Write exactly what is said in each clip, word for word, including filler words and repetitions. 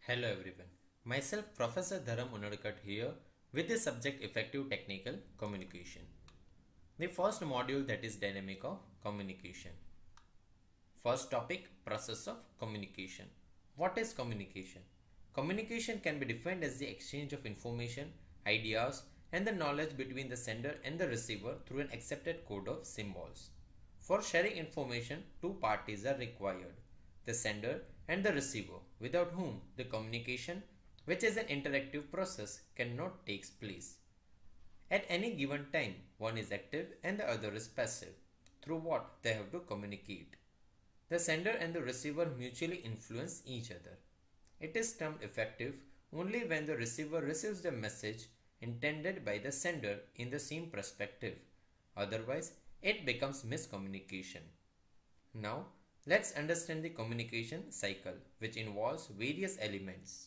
Hello everyone. Myself Professor Dharam Unadkat here with the subject Effective Technical Communication. The first module, that is Dynamic of Communication. First topic, Process of Communication. What is communication? Communication can be defined as the exchange of information, ideas and the knowledge between the sender and the receiver through an accepted code of symbols. For sharing information, two parties are required, the sender and the receiver, without whom the communication, which is an interactive process, cannot take place. At any given time, one is active and the other is passive, through what they have to communicate. The sender and the receiver mutually influence each other. It is termed effective only when the receiver receives the message intended by the sender in the same perspective. Otherwise, it becomes miscommunication. Now, let's understand the communication cycle, which involves various elements.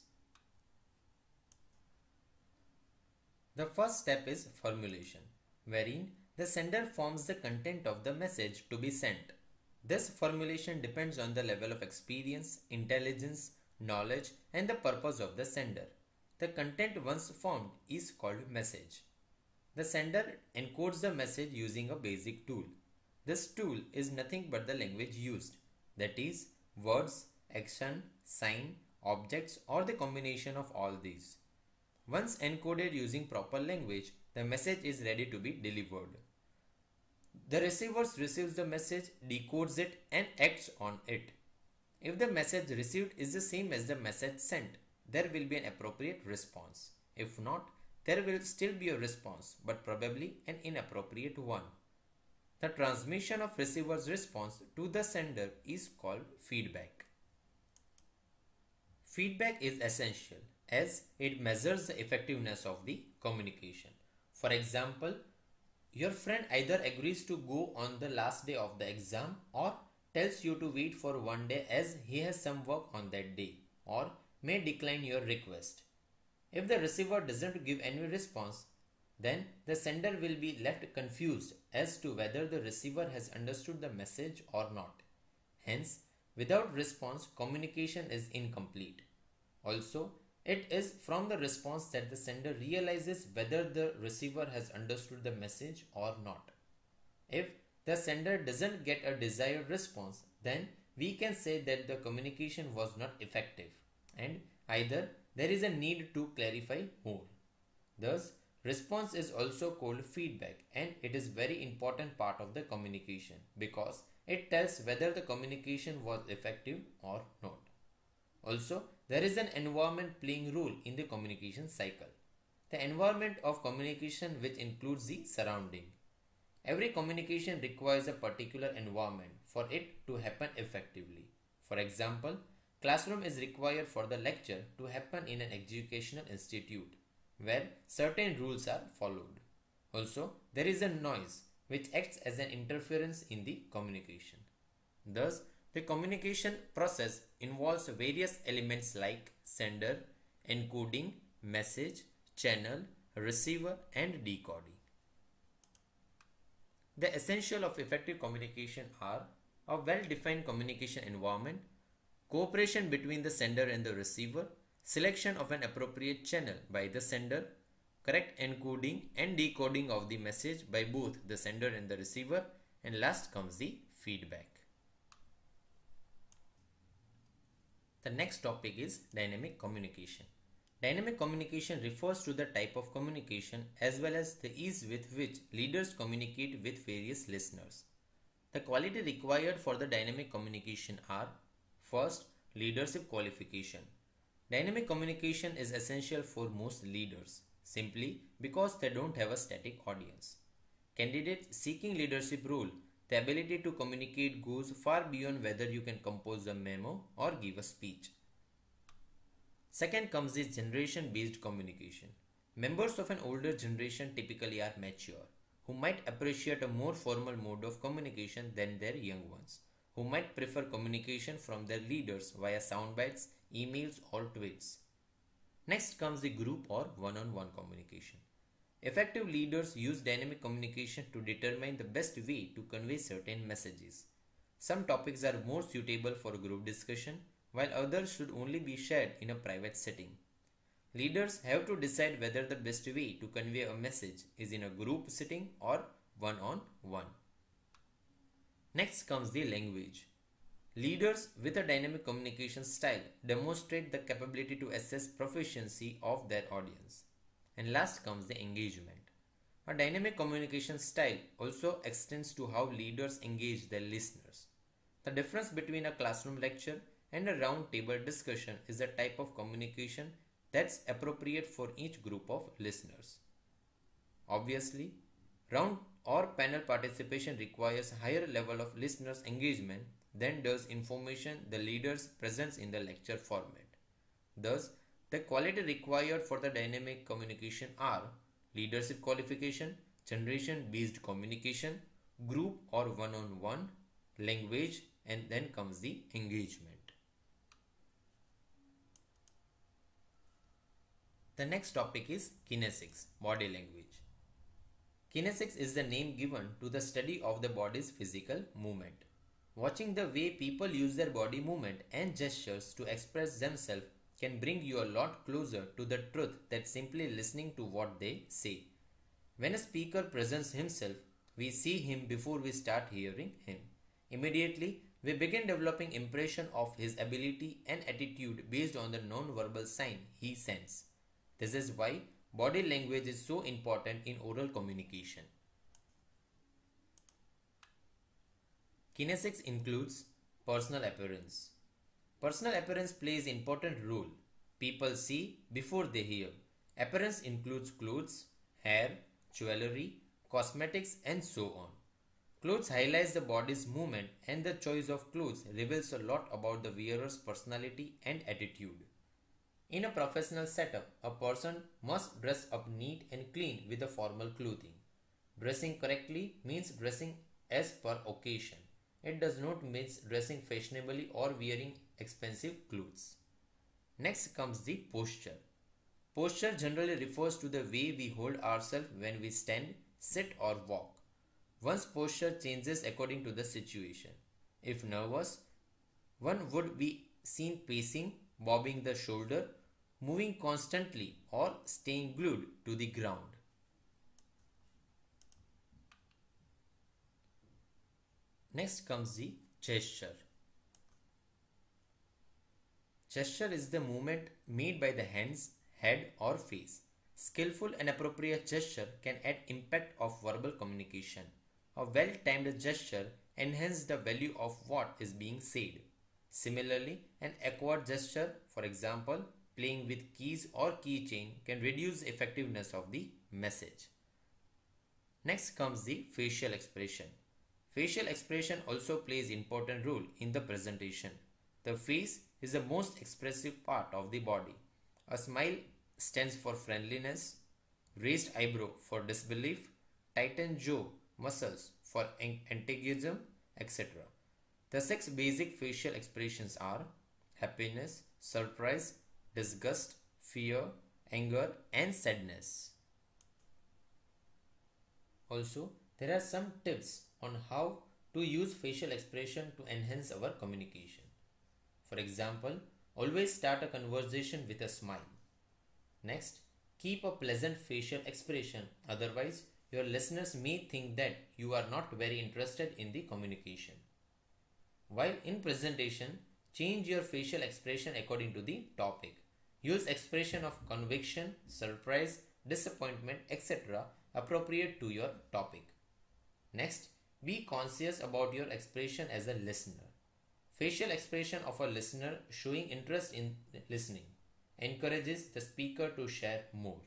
The first step is formulation, wherein the sender forms the content of the message to be sent. This formulation depends on the level of experience, intelligence, knowledge, and the purpose of the sender. The content once formed is called message. The sender encodes the message using a basic tool. This tool is nothing but the language used, that is, words, action, sign, objects, or the combination of all these. Once encoded using proper language, the message is ready to be delivered. The receiver receives the message, decodes it, and acts on it. If the message received is the same as the message sent, there will be an appropriate response. If not, there will still be a response, but probably an inappropriate one. The transmission of receiver's response to the sender is called feedback. Feedback is essential as it measures the effectiveness of the communication. For example, your friend either agrees to go on the last day of the exam or tells you to wait for one day as he has some work on that day, or may decline your request. If the receiver doesn't give any response, then the sender will be left confused as to whether the receiver has understood the message or not. Hence, without response, communication is incomplete. Also, it is from the response that the sender realizes whether the receiver has understood the message or not. If the sender doesn't get a desired response, then we can say that the communication was not effective, and either there is a need to clarify more. Thus, response is also called feedback, and it is very important part of the communication because it tells whether the communication was effective or not. Also, there is an environment playing role in the communication cycle. The environment of communication, which includes the surrounding. Every communication requires a particular environment for it to happen effectively. For example, classroom is required for the lecture to happen in an educational institute where certain rules are followed. Also, there is a noise which acts as an interference in the communication. Thus, the communication process involves various elements like sender, encoding, message, channel, receiver, and decoding. The essential of effective communication are a well-defined communication environment, cooperation between the sender and the receiver, selection of an appropriate channel by the sender, correct encoding and decoding of the message by both the sender and the receiver, and last comes the feedback. The next topic is dynamic communication. Dynamic communication refers to the type of communication as well as the ease with which leaders communicate with various listeners. The quality required for the dynamic communication are: first, leadership qualification. Dynamic communication is essential for most leaders simply because they don't have a static audience. Candidates seeking leadership role, the ability to communicate goes far beyond whether you can compose a memo or give a speech. Second comes the generation-based communication. Members of an older generation typically are mature, who might appreciate a more formal mode of communication than their young ones, who might prefer communication from their leaders via soundbites, emails, or tweets. Next comes the group or one-on-one communication. Effective leaders use dynamic communication to determine the best way to convey certain messages. Some topics are more suitable for group discussion, while others should only be shared in a private setting. Leaders have to decide whether the best way to convey a message is in a group setting or one on one. Next comes the language. Leaders with a dynamic communication style demonstrate the capability to assess proficiency of their audience. And last comes the engagement. A dynamic communication style also extends to how leaders engage their listeners. The difference between a classroom lecture and a round table discussion is the type of communication that's appropriate for each group of listeners. Obviously, round or panel participation requires higher level of listeners' engagement than does information the leaders presents in the lecture format. Thus, the quality required for the dynamic communication are leadership qualification, generation based communication, group or one on one, language, and then comes the engagement. The next topic is kinesics, body language. Kinesics is the name given to the study of the body's physical movement. Watching the way people use their body movement and gestures to express themselves can bring you a lot closer to the truth than simply listening to what they say. When a speaker presents himself, we see him before we start hearing him. Immediately, we begin developing impression of his ability and attitude based on the non-verbal sign he sends. This is why body language is so important in oral communication. Kinesics includes personal appearance. Personal appearance plays important role. People see before they hear. Appearance includes clothes, hair, jewelry, cosmetics and so on. Clothes highlights the body's movement and the choice of clothes reveals a lot about the wearer's personality and attitude. In a professional setup, a person must dress up neat and clean with the formal clothing. Dressing correctly means dressing as per occasion. It does not mean dressing fashionably or wearing expensive clothes. Next comes the posture. Posture generally refers to the way we hold ourselves when we stand, sit or walk. One's posture changes according to the situation. If nervous, one would be seen pacing, bobbing the shoulder, moving constantly or staying glued to the ground. Next comes the gesture. Gesture is the movement made by the hands, head or face. Skillful and appropriate gesture can add impact of verbal communication. A well-timed gesture enhances the value of what is being said. Similarly, an awkward gesture, for example, playing with keys or keychain, can reduce the effectiveness of the message. Next comes the facial expression. Facial expression also plays important role in the presentation. The face is the most expressive part of the body. A smile stands for friendliness, raised eyebrow for disbelief, tightened jaw muscles for antagonism, et cetera. The six basic facial expressions are happiness, surprise, disgust, fear, anger, and sadness. Also, there are some tips on how to use facial expression to enhance our communication. For example, always start a conversation with a smile. Next, keep a pleasant facial expression, otherwise your listeners may think that you are not very interested in the communication. While in presentation, change your facial expression according to the topic. Use expression of conviction, surprise, disappointment, et cetera appropriate to your topic. Next, be conscious about your expression as a listener. Facial expression of a listener showing interest in listening encourages the speaker to share more.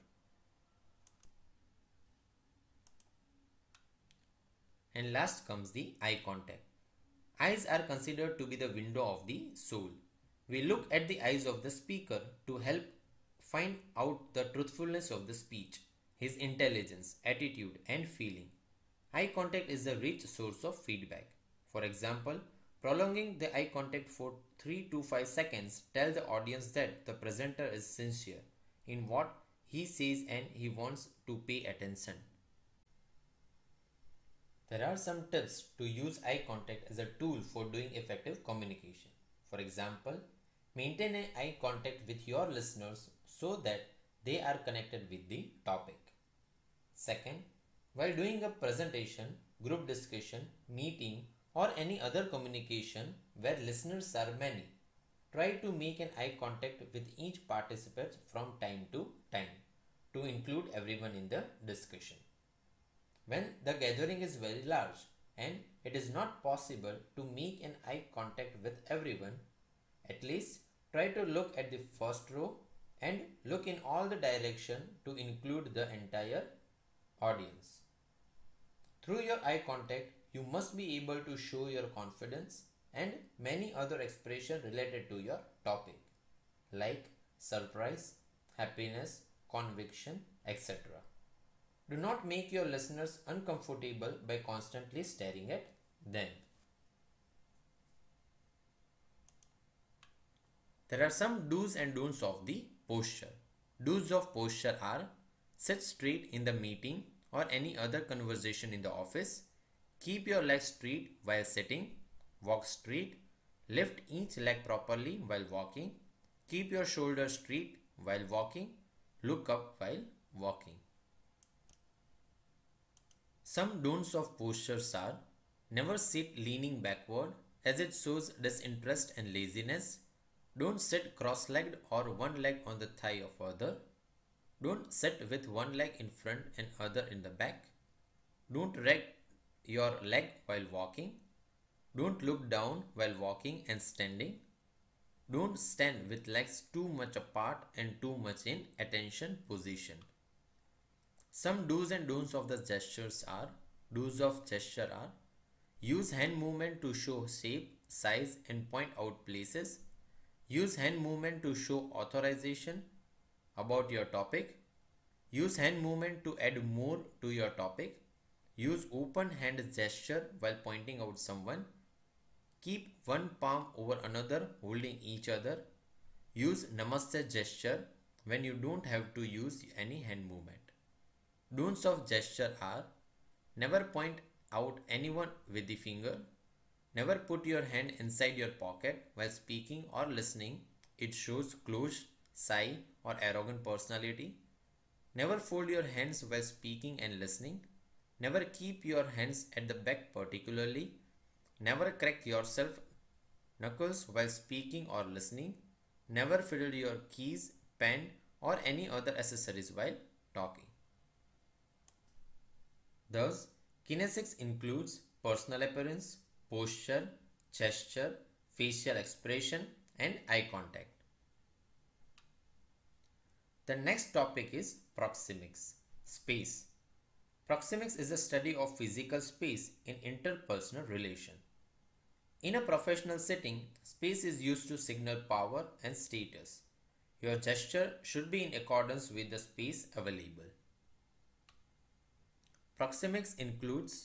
And last comes the eye contact. Eyes are considered to be the window of the soul. We look at the eyes of the speaker to help find out the truthfulness of the speech, his intelligence, attitude, and feeling. Eye contact is a rich source of feedback. For example, prolonging the eye contact for three to five seconds tells the audience that the presenter is sincere in what he says and he wants to pay attention. There are some tips to use eye contact as a tool for doing effective communication. For example, Maintain an eye contact with your listeners so that they are connected with the topic. Second, while doing a presentation, group discussion, meeting, or any other communication where listeners are many, try to make an eye contact with each participant from time to time to include everyone in the discussion. When the gathering is very large and it is not possible to make an eye contact with everyone, at least try to look at the first row and look in all the direction to include the entire audience. Through your eye contact, you must be able to show your confidence and many other expressions related to your topic like surprise, happiness, conviction, et cetera. Do not make your listeners uncomfortable by constantly staring at them. There are some do's and don'ts of the posture. Do's of posture are: sit straight in the meeting or any other conversation in the office. Keep your legs straight while sitting. Walk straight. Lift each leg properly while walking. Keep your shoulders straight while walking. Look up while walking. Some don'ts of postures are: never sit leaning backward as it shows disinterest and laziness. Don't sit cross-legged or one leg on the thigh of other. Don't sit with one leg in front and other in the back. Don't rest your leg while walking. Don't look down while walking and standing. Don't stand with legs too much apart and too much in attention position. Some do's and don'ts of the gestures are: do's of gesture are: use hand movement to show shape, size and point out places. Use hand movement to show authorization about your topic. Use hand movement to add more to your topic. Use open hand gesture while pointing out someone. Keep one palm over another holding each other. Use namaste gesture when you don't have to use any hand movement. Don'ts of gesture are: never point out anyone with the finger. Never put your hand inside your pocket while speaking or listening. It shows closed, shy or arrogant personality. Never fold your hands while speaking and listening. Never keep your hands at the back particularly. Never crack yourself knuckles while speaking or listening. Never fiddle your keys, pen or any other accessories while talking. Thus, kinesics includes personal appearance, posture, gesture, facial expression and eye contact. The next topic is proxemics, space. Proxemics is the study of physical space in interpersonal relation. In a professional setting, space is used to signal power and status. Your gesture should be in accordance with the space available. Proxemics includes: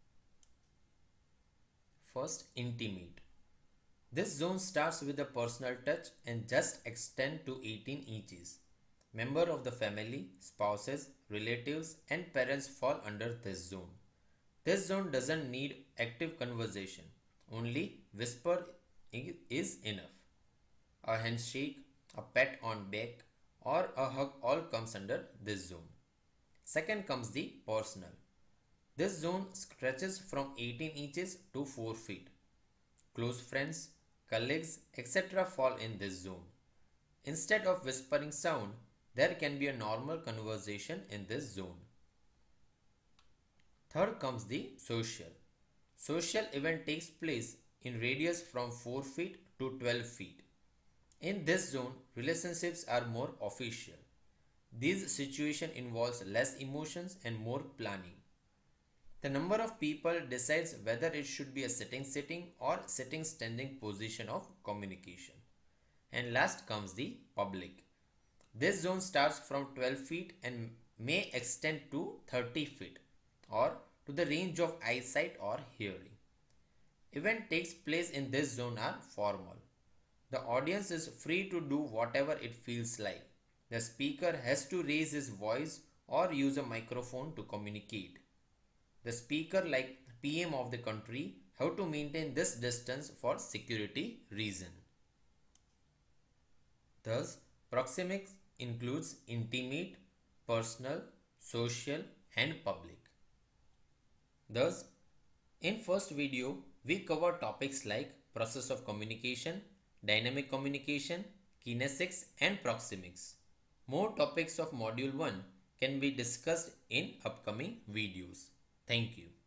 first, intimate. This zone starts with a personal touch and just extend to eighteen inches. Member of the family, spouses, relatives and parents fall under this zone. This zone doesn't need active conversation. Only whisper is enough. A handshake, a pat on back or a hug all comes under this zone. Second comes the personal. This zone stretches from eighteen inches to four feet. Close friends, colleagues, et cetera fall in this zone. Instead of whispering sound, there can be a normal conversation in this zone. Third comes the social. Social event takes place in radius from four feet to twelve feet. In this zone, relationships are more official. This situation involves less emotions and more planning. The number of people decides whether it should be a sitting-sitting or sitting-standing position of communication. And last comes the public. This zone starts from twelve feet and may extend to thirty feet or to the range of eyesight or hearing. Event takes place in this zone are formal. The audience is free to do whatever it feels like. The speaker has to raise his voice or use a microphone to communicate. The speaker, like P M of the country, have to maintain this distance for security reason. Thus, proxemics includes intimate, personal, social, and public. Thus, in first video, we cover topics like process of communication, dynamic communication, kinesics, and proxemics. More topics of module one can be discussed in upcoming videos. Thank you.